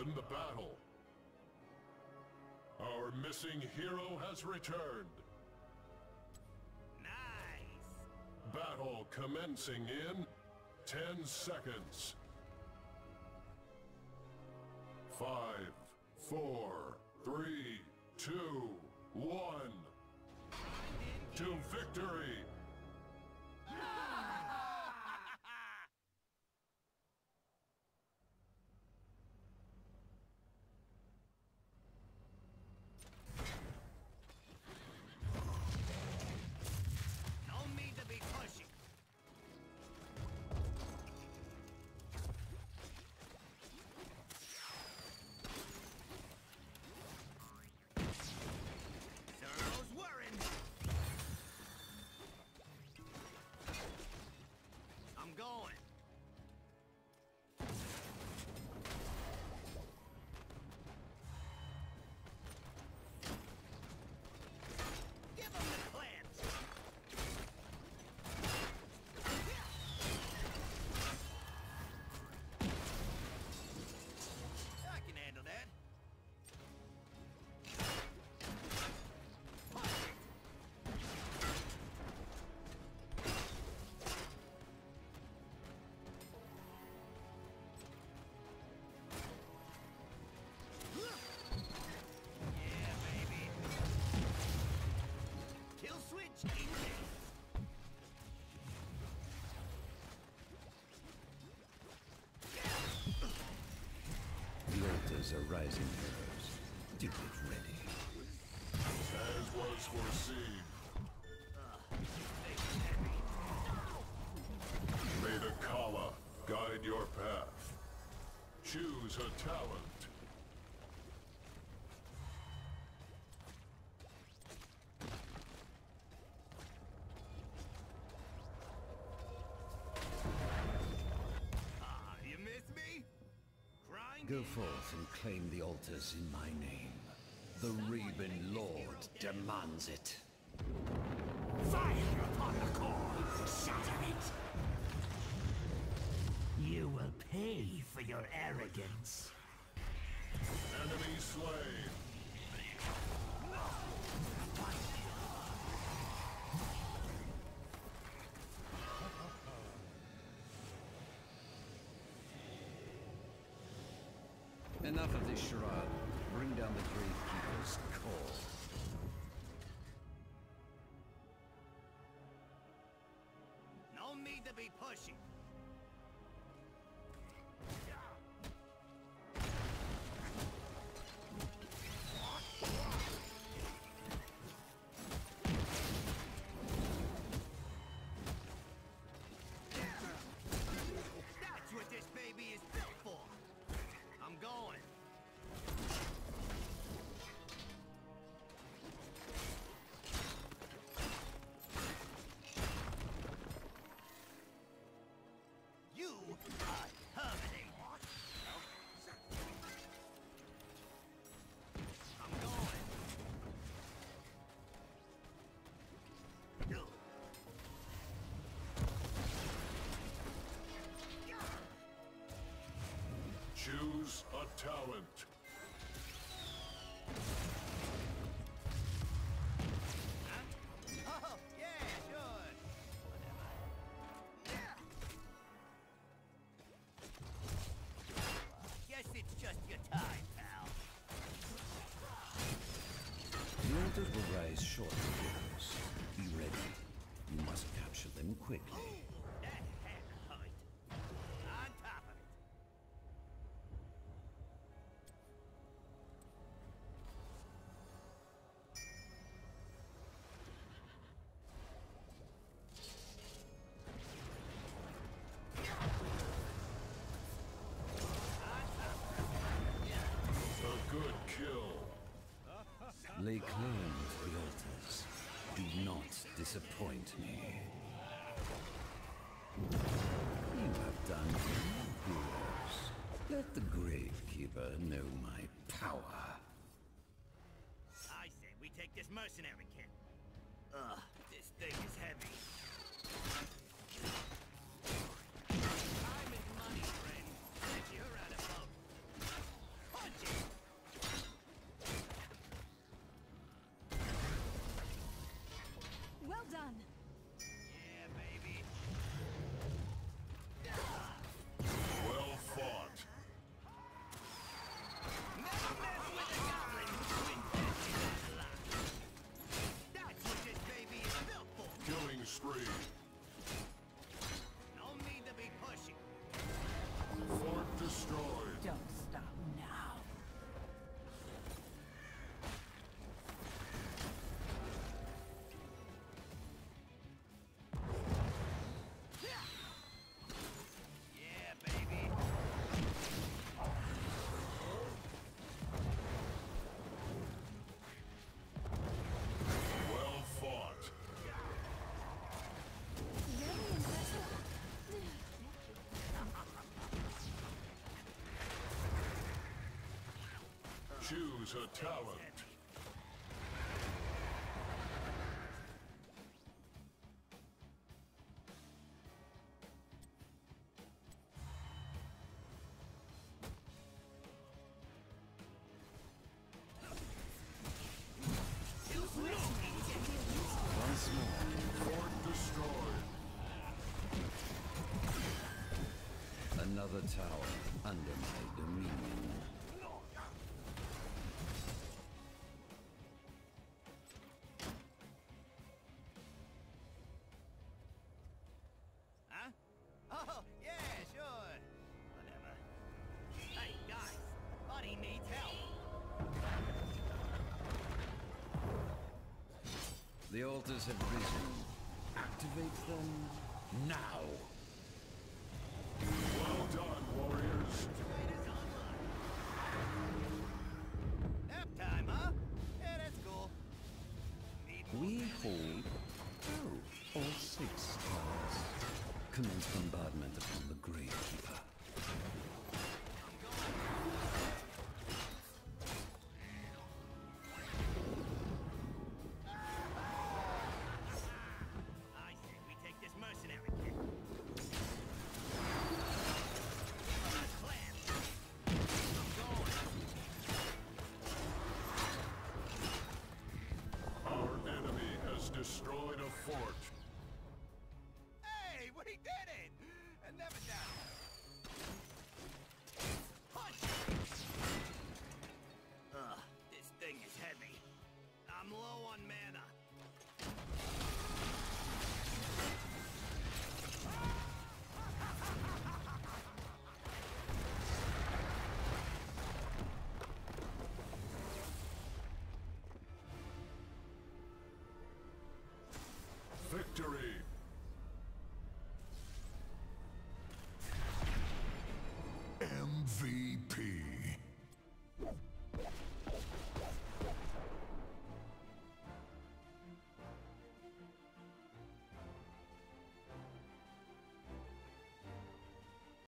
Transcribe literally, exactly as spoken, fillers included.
Abandon the battle. Our missing hero has returned. Nice! Battle commencing in ten seconds. Five, four, three, two, one. To victory! No need to be pushing. Zero's worrying. I'm going. Give him the cleanse. I can handle that. Yeah, baby. Kill switch engaged. The altars are rising, heroes. Do get ready. As was foreseen. May the Kala guide your path. Choose a talent. Ah, you miss me? Grind Go in. forth and claim the altars in my name. The Reban Lord demands it. Fire upon the core! Shatter it! You will pay for your arrogance. Enemy slain. Enough of this charade. Bring down the Gravekeeper's core. No need to be pushing. That's what this baby is built for. I'm going. You are terminated. I'm going. Choose a talent. Huh? Oh, yeah, sure. Whatever. Yeah. Guess it's just your time, pal. The altars will rise shortly, heroes. Be ready. You must capture them quickly. That had hurt. On top of it. A good kill. Lay claim to the altars. Do not disappoint me. You have done well, heroes. Let the Gravekeeper know my power. I say we take this mercenary kit. Ugh, this thing is heavy. Time is money, friend. You're out of boat. Choose a talent. Once more. Fort destroyed. Another tower under my dominion. Huh? Oh, yeah, sure. Whatever. Hey, guys. Buddy needs help. The altars have risen. Activate them now. Well done, warriors. Trader's online. Nap time, huh? Yeah, that's cool. Need more We bandits. hold, oh, all six towers. Commence bombardment upon the Gravekeeper. I'm going. I say we take this mercenary kit. Let's plan. I'm going. Our enemy has destroyed a fort. Hey, we did it! And never down. Punch! Ugh, this thing is heavy. I'm low on mana. Victory. M V P.